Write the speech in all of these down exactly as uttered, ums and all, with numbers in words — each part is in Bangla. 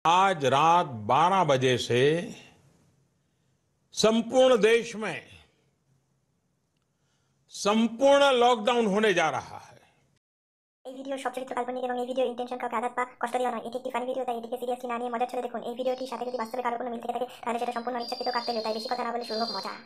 आज रात बारह बजे से संपूर्ण देश में संपूर्ण लॉकडाउन होने जा रहा है। এই ভিডিও সব চরিত্র কাল্পনিক এবং এই ভিডিও ইন্টেনশন কাউকে আঘাত বা কষ্ট দেওয়া নয়। এটি একটি ফানি ভিডিও, তাই এটিকে সিরিয়াসলি না নিয়ে মজার ছলে দেখুন। এই ভিডিওটির সাথে যদি বাস্তবে কারো কোনো মিল থেকে থাকে তাহলে সেটা সম্পূর্ণ অনিচ্ছাকৃত কাকতালীয়, তাই বেশি কথা না বলে শুরু হোক মজা।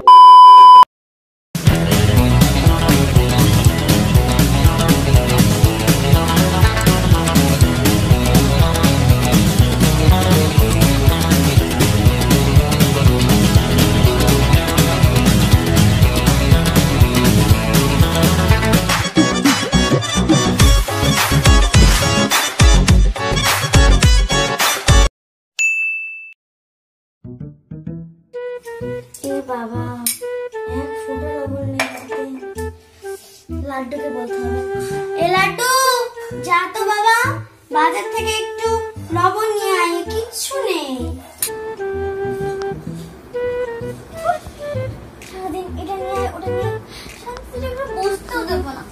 বাবা এক ফোঁটা লবণ নেই, লাড্ডুকে বলতে হবে, এ লাড্ডু যা তো বাবা বাজার থেকে একটু লবণ নিয়ে আয়। কিচ্ছু নেই, সারাদিন এটা নিয়ে আয় ওটা নিয়ে, শান্তিতে একটু বসতেও দেবো না।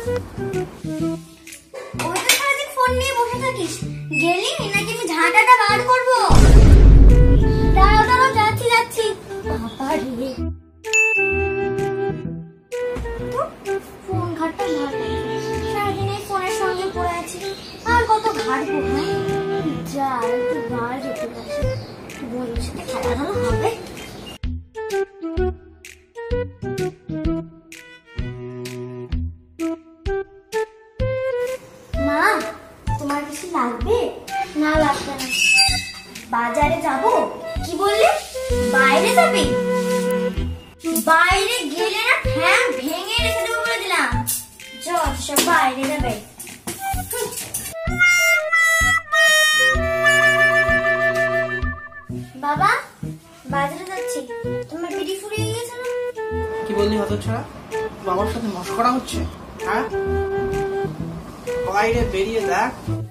ওই তো সারাদিন ফোন নিয়ে বসে থাকিস, গেলি নাকি আমি ঝাঁটাটা বার করবো? দাঁড়াও দাঁড়াও, যাচ্ছি যাচ্ছি। ফোন ঘাটটা ভালো, সারাদিন এই ফোনের সঙ্গে পড়ে আছি, আর কত ঘাটবো? হ্যাঁ যা একটু বার যেতে পারছি, বন্ধুর সাথে খেলাধুলা হবে। মা তোমার কিছু লাগবে? না লাগবে না। বাজারে যাবো? কি বললে? বাইরে যাবি? বাইরে গেলে না ঠ্যাং ভেঙে রেখে দেবো বলে দিলাম। চল সব বাইরে যাবে। বাবা বাজারে যাচ্ছি, তোমার বিড়ি ফুরিয়ে গিয়েছে না? কি বললি হতচ্ছাড়া? বাবার সাথে মশকরা হচ্ছে? হ্যাঁ বাইরে বেরিয়ে দেখ,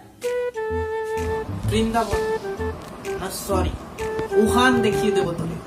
বৃন্দাবন না সরি উহান দেখিয়ে দেবো তোকে।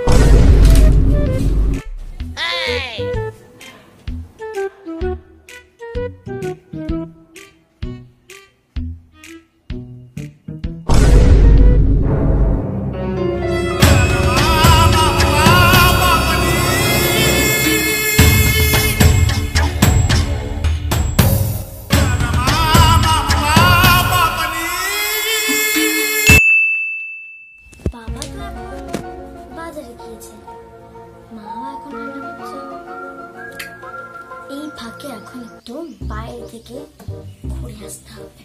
বাবা তো এখন বাজারে গিয়েছে, মাও এখন রান্না করছে। এই ফাঁকে এখন একটু বাইরে থেকে ঘুরে আসতে হবে।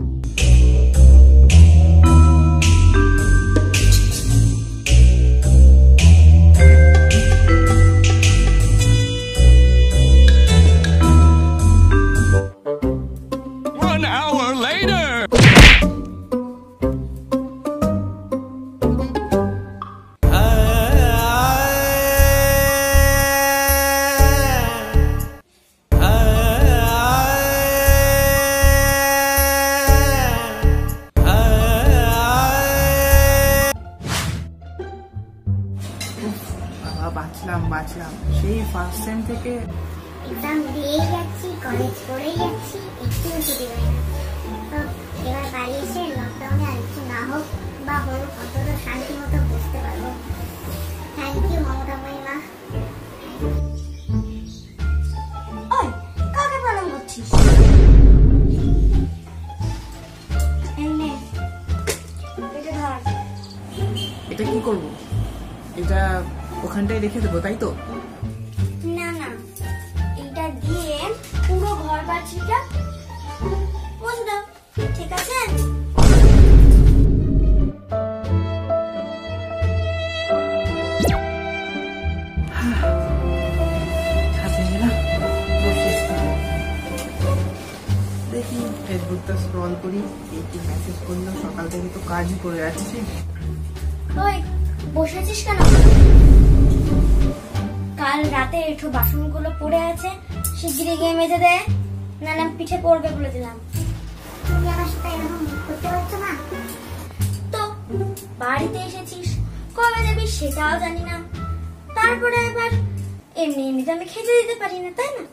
One hour later. বাঁচলাম বাঁচলাম সেই ফার্স্ট টাইম থেকে। এক্সাম দিয়েই যাচ্ছি, কলেজ পড়েই যাচ্ছি, একটু ছুটি হয় না। তো এবার বাড়ি এসে লকডাউনে আর কিছু না হোক বা হোক, অন্তত শান্তি মতো বুঝতে পারবো। থ্যাংক ইউ মমতাময়ী মা। ওই কাকে প্রণাম করছিস? এই নে, এটা ধর। এটা কি করব? এটা ওখানটায় রেখে দেবো তাই তো? না না, এটা দিয়ে পুরো ঘর বাড়িটা মুছে দাও, ঠিক আছে? দেখি ফেসবুকটা স্ক্রল করি, একটু মেসেজ করলো, সকাল থেকে তো কাজই করে যাচ্ছি। ওই বসেছিস কেন? কাল রাতে একটু বাসনগুলো পড়ে আছে, শিগগিরই গিয়ে মেজে দে, নানা পিঠে পড়বে বলে দিলাম। তুমি আমার সাথে এরকম করতে পারছো না? তো বাড়িতে এসেছিস, কবে যাবি সেটাও জানি না, তারপরে আবার এমনি এমনি তো আমি খেতে দিতে পারি না, তাই না?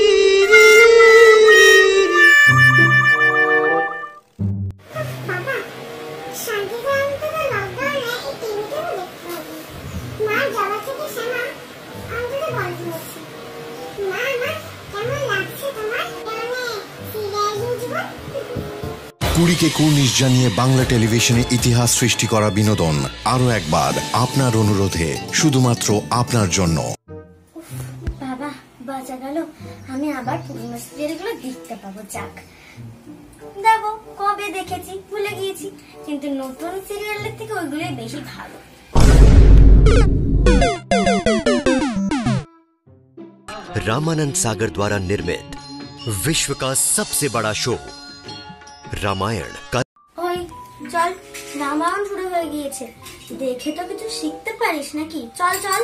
বাবা শান্তিতে অন্তত লকডাউনে এই টিভিতেও দেখতে হবে। মা জবা থেকে শ্যামা অন্তত গল্প হচ্ছে। মা মা কেমন লাগছে তোমার মানে সিরিয়াল জীবন? কুড়িকে কুর্নিশ জানিয়ে বাংলা টেলিভিশনে ইতিহাস সৃষ্টি করা বিনোদন আরো একবার আপনার অনুরোধে শুধুমাত্র আপনার জন্য। বাবা বাঁচা গেল, আমি আবার পুরনো সিরিয়ালগুলো দেখতে পাবো। যাক, দেখো কবে দেখেছি ভুলে গিয়েছি, কিন্তু নতুন সিরিয়ালের থেকে ওইগুলোই বেশি ভালো। रामानंद सागर द्वारा निर्मित विश्व का सबसे बड़ा शो रामायण का ওই চল, রামায়ণ শুরু হয়ে গিয়েছে, দেখে তো কিছু শিখতে পারিস নাকি? চল চল।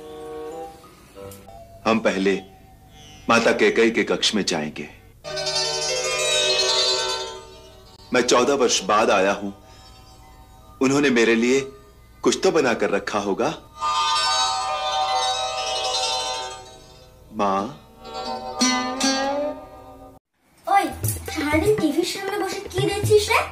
हम पहले माता कैकेयी के कक्ष में जाएंगे। मैं चौदह वर्ष बाद आया हूं, उन्होंने मेरे लिए कुछ तो बनाकर रखा होगा। माँ, ওই সারাদিন টিভির সামনে বসে কি দেখছিস রে?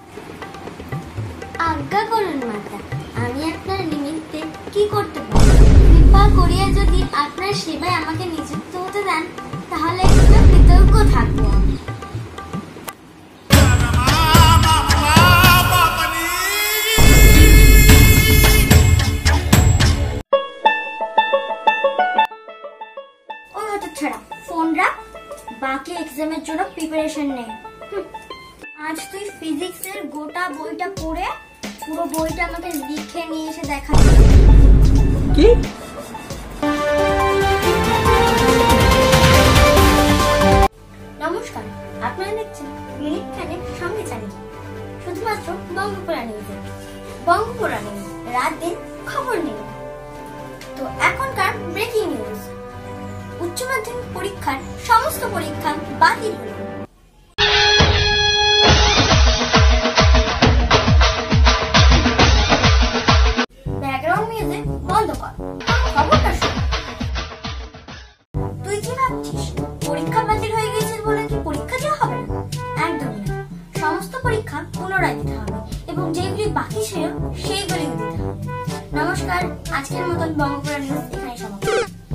আজ্ঞা করুন মাতা, আমি আপনার নিমিত্তে কি করতে পারি? কৃপা করিয়া যদি আপনার সেবায় আমাকে নিযুক্ত হতে দেন, তাহলে একটু কৃতজ্ঞ থাকবো আমি। ওই হতো ছাড়া ফোন রাখ, বাকি এক্সামের জন্য প্রিপারেশন নেই। হুম, আজ তুই ফিজিক্সের গোটা বইটা পড়ে পুরো বইটা আমাকে লিখে নিয়ে এসে দেখাবি। কি? নমস্কার, আপনারা দেখছেন মিনিট খানের সঙ্গে চ্যানেল, শুধুমাত্র বঙ্গপুরা নিউজে। বঙ্গপুরা নিউজ, রাত দিন খবর নিউজ। তো এখনকার ব্রেকিং নিউজ, উচ্চ মাধ্যমিক পরীক্ষার সমস্ত পরীক্ষা বাতিল হল। ব্যাকগ্রাউন্ড মিউজিক বন্ধ কর, খবরটা শোন। তুই কি ভাবছিস পরীক্ষা বাতিল হয়ে গেছে বলে কি পরীক্ষা দেওয়া হবে না? একদমই না, সমস্ত পরীক্ষা পুনরায় দিতে হবে এবং যেগুলি বাকি ছিল সেইগুলি দিতে হবে। নমস্কার, আজকের মতন বঙ্গপুরা নিউজ এখানে সমাপ্ত।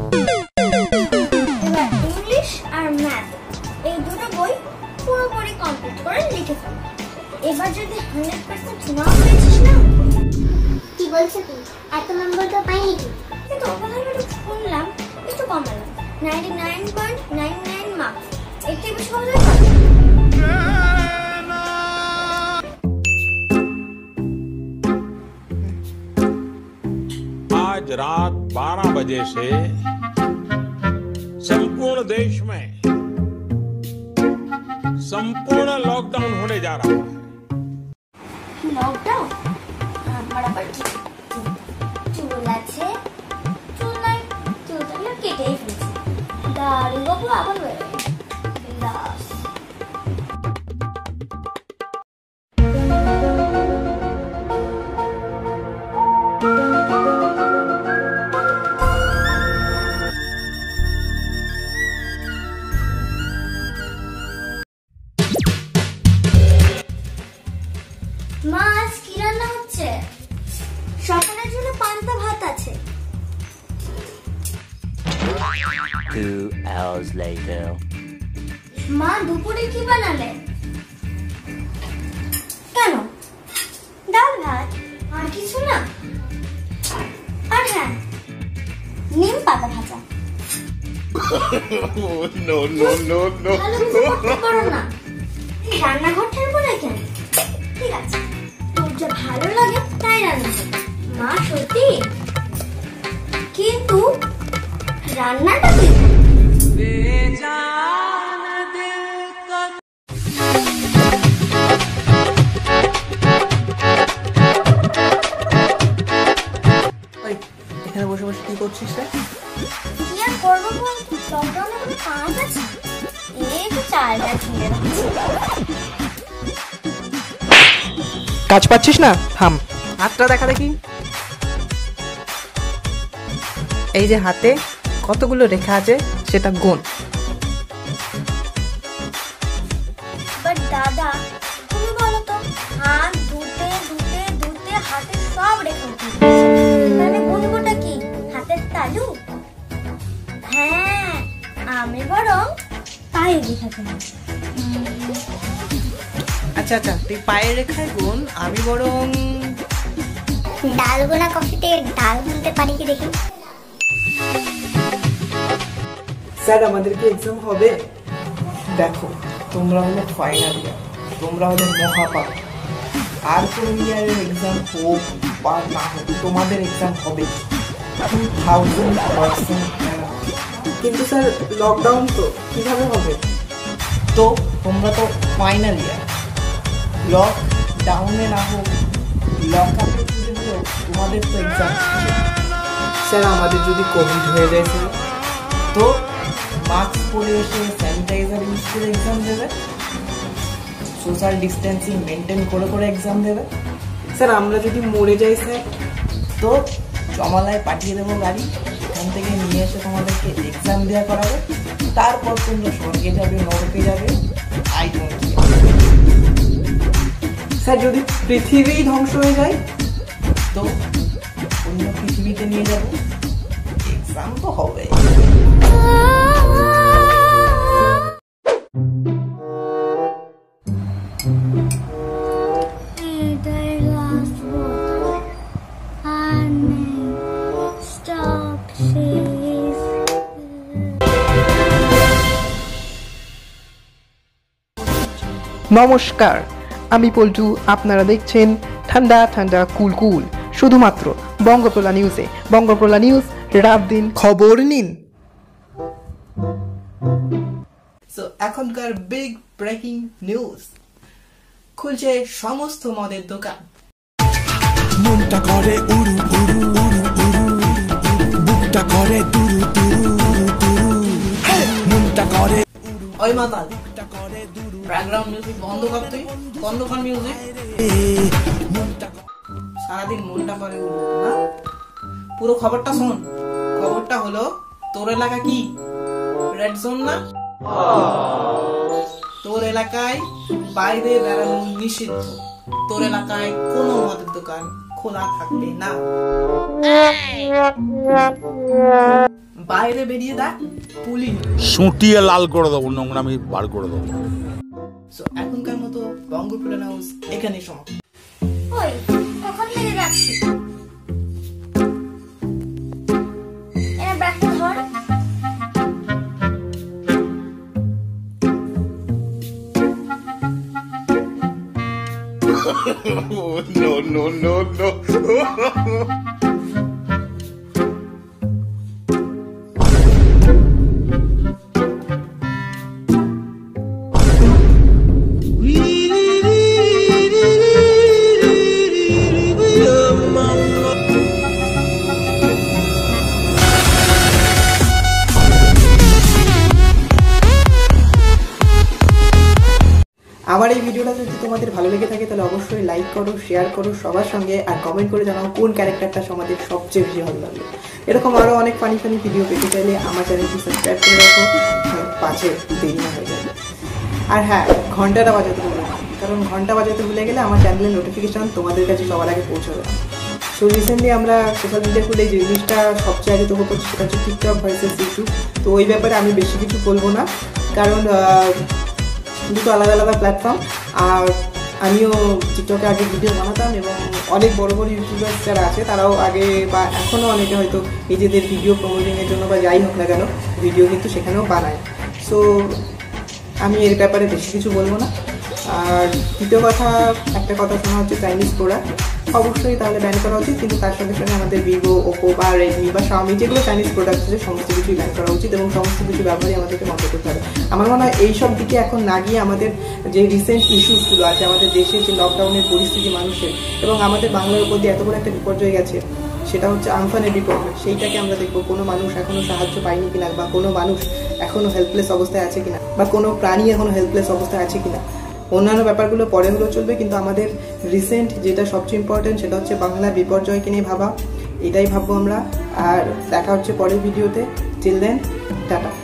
এবার ইংলিশ আর ম্যাথ এই দুটো বই পুরোপুরি কমপ্লিট করে লিখে ফেল। এবার যদি হান্ড্রেড পার্সেন্ট নাও পেয়েছিস না, কি বলছো কি? এত নম্বর তো পাইনি কি? কিন্তু ওখানে একটু শুনলাম একটু কমালাম, ninety nine point nine nine marks. এর থেকে বেশি কমাতে পারবো? आज रात बारह बजे से संपूर्ण देश में संपूर्ण लॉकडाउन होने जा रहा है। লকডাউন আমার আবার কি? চুল আছে, চুল নাই, চুলটা আমি কেটেই ফেলেছি। দাড়ি বাবু আবার বেরোয় বিলাস। মা, আজ কি রান্না হচ্ছে? সকালের জন্য পান্তা ভাত আছে। Two hours later. মা, দুপুরে কি বানালে? কেন, ডাল ভাত আর কিছু না? আর হ্যাঁ, নিম পাতা ভাজা। नो नो नो नो ভালো কিছু করতে পারো না, রান্নাঘর ঠাড়বো না কেন? ঠিক আছে, তোর যা ভালো লাগে তাই রান্না কর। মা সত্যি, কিন্তু রান্নাটা কি? ওই এখানে বসে বসে কি করছিস রে? কি আর করবো বল, লকডাউনে কোনো কাজ আছে? এই তো চালটা ছিঁড়ে রাখছি। কাজ পাচ্ছিস না? থাম, হাতটা দেখা দেখি। এই যে হাতে কতগুলো রেখা আছে সেটা গুণ। বাট দাদা, তুমি বলো তো, হাত ধুতে ধুতে সব রেখা উঠে তাহলে গুনগুটা কি হাতের তালু? হ্যাঁ, আমি বরং পায়ে রেখা গুনি। আচ্ছা আচ্ছা, তুই পায়ের রেখায় গুণ, আমি বরং ডালগোনা কফিতে ডাল গুনতে পারি কি দেখি। স্যার আমাদের কি এক্সাম হবে? দেখো, তোমরা হলে ফাইনাল ইয়ার, তোমরা হলে মহাপাপ। আর কোন ইয়ারের এক্সাম হোক বা না হোক, তোমাদের এক্সাম হবে টু থাউজেন্ড পার্সেন্ট। কিন্তু স্যার লকডাউন তো কিভাবে হবে? তো তোমরা তো ফাইনাল ইয়ার, লকডাউনে না হোক লক আপে যদি হলেও তোমাদের তো এক্সাম। স্যার আমাদের যদি কোভিড হয়ে যায় স্যার, তো মাস্ক পরে এসে স্যানিটাইজার ইউজ করে এক্সাম দেবে, সোশ্যাল ডিস্টেন্সিং মেনটেন করে করে এক্সাম দেবে। স্যার আমরা যদি মরে যাই স্যার, তো জমালায় পাঠিয়ে দেবো গাড়ি, এখান থেকে নিয়ে এসে তোমাদেরকে এক্সাম দেওয়া করাবে, তারপর তোমরা স্বর্গে যাবে নরকে যাবে। I don't care. স্যার যদি পৃথিবী ধ্বংস হয়ে যায়, তো অন্য পৃথিবীতে নিয়ে যাবো, এক্সাম তো হবে। এটাই লাস্ট বোতল আর নেই স্টপ শেষ। নমস্কার, আমি পল্টু। আপনারা দেখছেন ঠান্ডা ঠান্ডা কুল কুল, শুধুমাত্র বঙ্গপ্রলা নিউজে। বঙ্গপ্রলা নিউজ, রাত দিন খবর নিন। সো এখনকার বিগ ব্রেকিং নিউজ, খুলছে সমস্ত মদের দোকান। মনটা করে উড়ু উড়ু উড়ু উড়ু, বুকটা করে দুরু দুরু দুরু, মনটা করে ওই মাতাল, ব্যাকগ্রাউন্ড মিউজিক বন্ধ কর, তুই বন্ধ কর মিউজিক। সারাদিন মনটা করে উড়ু না। পুরো খবরটা শোন। খবরটা হলো, তোর এলাকা কি রেড জোন না? তোর এলাকায় বাইরে বেড়ানো নিষিদ্ধ। তোর এলাকায় কোনো মদের দোকান খোলা থাকবে না। বাইরে বেরিয়ে দেখ, পুলিশ সুটিয়ে লাল করে দেবো, নোংরামি বার করে দেবো। এখনকার মতো বঙ্গপ্রলা নিউজ এখানে সমাপ্ত। ওই কখন থেকে যাচ্ছি? এর ব্যাগটা ধর। no, no, no, no. আমার এই ভিডিওটা যদি তোমাদের ভালো লেগে থাকে তাহলে অবশ্যই লাইক করো, শেয়ার করো সবার সঙ্গে, আর কমেন্ট করে জানাও কোন ক্যারেক্টারটা তোমাদের সবচেয়ে বেশি ভালো লাগলো। এরকম আরও অনেক ফানি ফানি ভিডিও পেতে চাইলে আমার চ্যানেলটি সাবস্ক্রাইব করে রাখো, পাশে দেরি না হয়ে যাবে। আর হ্যাঁ, ঘন্টাটা বাজাতে ভুলে না, কারণ ঘন্টা বাজাতে ভুলে গেলে আমার চ্যানেলের নোটিফিকেশন তোমাদের কাছে সবার আগে পৌঁছবে। সো রিসেন্টলি আমরা সোশ্যাল মিডিয়া খুলে যে জিনিসটা সবচেয়ে আগে তৈরি করছি সেটা হচ্ছে টিকটক ভার্সেস ইউটিউব। তো ওই ব্যাপারে আমি বেশি কিছু বলবো না, কারণ দুটো আলাদা আলাদা প্ল্যাটফর্ম। আর আমিও টিকটকে আগে ভিডিও বানাতাম, এবং অনেক বড় বড় ইউটিউবার্স যারা আছে তারাও আগে বা এখনও অনেকে হয়তো নিজেদের ভিডিও প্রমোটিংয়ের জন্য বা যাই হোক না কেন ভিডিও কিন্তু সেখানেও বানায়। সো আমি এর ব্যাপারে বেশি কিছু বলবো না। আর দ্বিতীয় কথা, একটা কথা শোনা হচ্ছে চাইনিজ প্রোডাক্ট অবশ্যই তাহলে ব্যান করা উচিত, কিন্তু তার সঙ্গে সঙ্গে আমাদের ভিভো, ওপো বা রেডমি বা শাওমি যেগুলো চাইনিজ প্রোডাক্ট আছে সমস্ত কিছুই ব্যান করা উচিত, এবং সমস্ত কিছু ব্যবহারই আমাদেরকে বন্ধ করতে হবে। আমার মনে হয় এইসব দিকে এখন না গিয়ে আমাদের যে রিসেন্ট ইস্যুসগুলো আছে, আমাদের দেশের যে লকডাউনের পরিস্থিতি মানুষের, এবং আমাদের বাংলার উপর দিয়ে এত বড় একটা বিপর্যয় গেছে, সেটা হচ্ছে আমফানের বিপর্যয়। সেইটাকে আমরা দেখবো কোনো মানুষ এখনো সাহায্য পায়নি কিনা, বা কোনো মানুষ এখনো হেল্পলেস অবস্থায় আছে কিনা, বা কোনো প্রাণী এখনো হেল্পলেস অবস্থায় আছে কিনা। অন্যান্য ব্যাপারগুলো পরে হলেও চলবে, কিন্তু আমাদের রিসেন্ট যেটা সবচেয়ে ইম্পর্টেন্ট সেটা হচ্ছে বাংলার বিপর্যয়কে নিয়ে ভাবা। এটাই ভাববো আমরা। আর দেখা হচ্ছে পরের ভিডিওতে। Till then, tata.